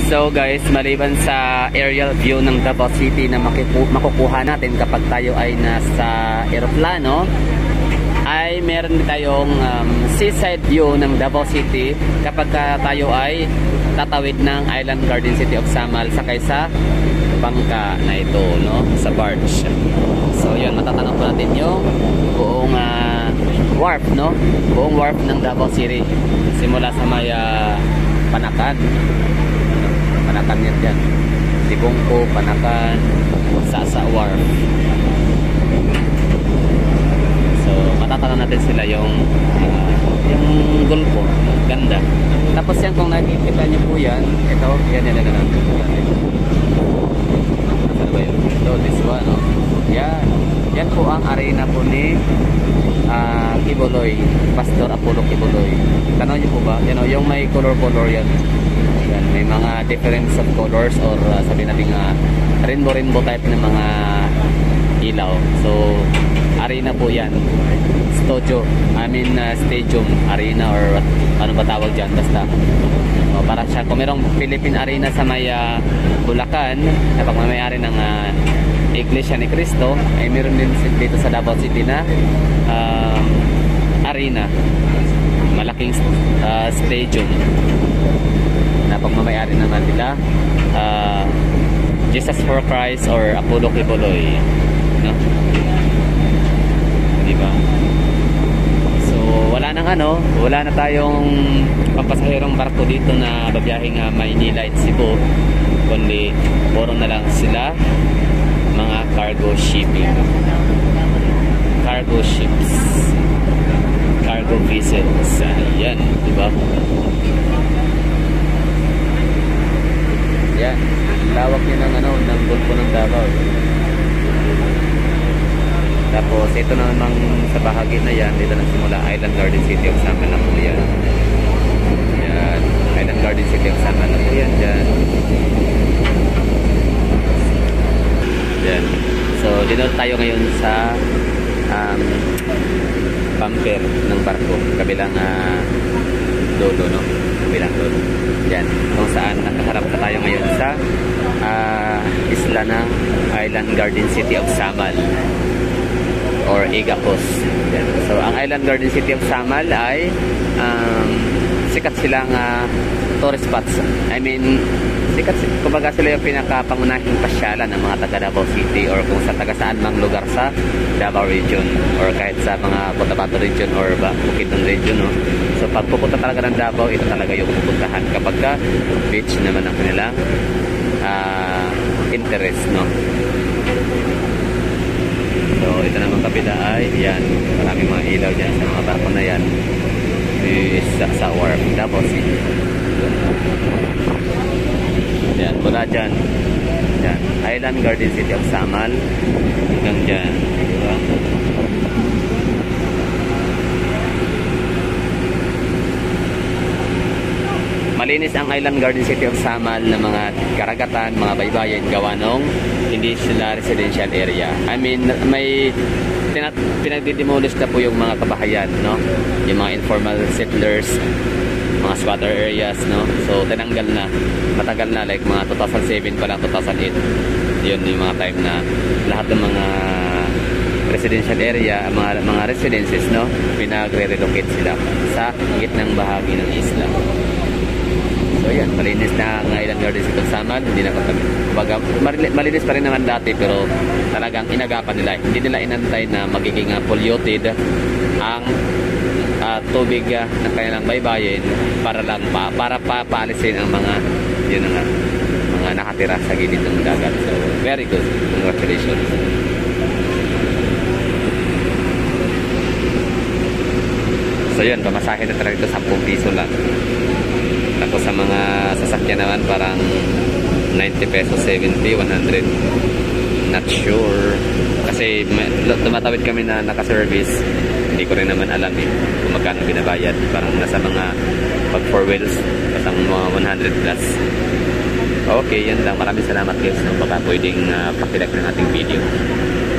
So guys, maliban sa aerial view ng Davao City na makukuha natin kapag tayo ay nasa eroplano, ay meron tayong seaside view ng Davao City kapag tayo ay tatawid ng Island Garden City of Samal sakay sa bangka na ito, no? Sa barge. So yun, matatanong po natin yung buong wharf, no? Buong wharf ng Davao City simula sa may Panakan. Panakan yan dyan. Tibungko, Panakan, Sasa Wharf. So, matatanong natin sila yung gulpo. Ganda. Tapos yan, kung nakikita nyo po yan, ito, yan. Saan ba yun? Ito, this one, no? Yan. Yan po ang arena po ni Kibuloy. Pastor Apollo Kibuloy. Tanaw nyo po ba? Yan, yung may color-color yan. Yan, may mga difference of colors or sabihin natin rainbow type ng mga ilaw. So, arena po yan. Stadium arena or ano ba tawag dyan. Basta, para siya, kung merong Philippine Arena sa may Bulacan, na pagmamayari ng Iglesia ni Cristo, ay meron din dito sa Davao City na arena. Malaking stadium na pagmamayari naman nila Jesus for Christ or Apollo Kibuloy, no? Diba? So wala na tayong pampasahirong barko dito na babiyahing Maynila at Cebu, kundi puro na lang sila mga cargo shipping, cargo ships, cargo vessels. Yan, diba? Yan, lawak niya ng gulpo ng Davao. Tapos ito namang sa bahagi na yan, dito nagsimula Island Garden City of Samal na po yan. Yan, Island Garden City of Samal na po yan dyan. Yan. So dito tayo ngayon sa bumper ng barko, kabilang dulo, no? Kabilang dulo. Yan, kung saan nakaharap na tayo ngayon sa isla ng Island Garden City of Samal or Igapos. Yan. So ang Island Garden City of Samal ay sikat silang tourist spots. Kumbaga sila yung pinakapangunahing pasyalan ng mga taga Davao City or kung sa taga saan mang lugar sa Davao region or kahit sa mga Cotabato region or Bukidnon region, no? So pag pupunta talaga ng Davao, ito talaga yung pupuntahan kapag ka beach naman ang kanilang interest, no? So ito naman kabila ay yan, maraming mga ilaw dyan sa mga barko na yan sa wharf Davao City. Yan, mula dyan. Yan, Island Garden City of Samal hanggang dyan, diba? Malinis ang Island Garden City of Samal na mga karagatan, mga baybayin gawa nung hindi sila residential area. May pinagdidemolish na po yung mga kabahayan, no? Yung mga informal settlers, mga squatter areas, no? So tinanggal na, matagal na, like mga 2007 pa lang, 2008. Yun yung mga time na lahat ng mga residential area, mga residences, no? Pinagre-relocate sila sa gitnang bahagi ng isla. So yan, malinis na ang Island Garden City of Samal. Hindi na malinis pa rin naman dati, pero talagang inagapan nila. Hindi nila inantay na magiging polluted ang tubig ng kanilang baybayin para paalisin ang mga mga nakatira sa gilid ng dagat. So very good, congratulations. So yun, pamasahe na talaga ito 10 piso lang. Tapos sa mga sasakyan naman parang 90 pesos, 70, 100. Not sure. Kasi tumatawid kami na naka-service. Hindi ko rin naman alam kung magkano binabayad. Parang nasa mga pag 4 wheels, pasang mga 100 plus. Okay, yan lang. Maraming salamat guys. Baka pwedeng pakilak ng ating video.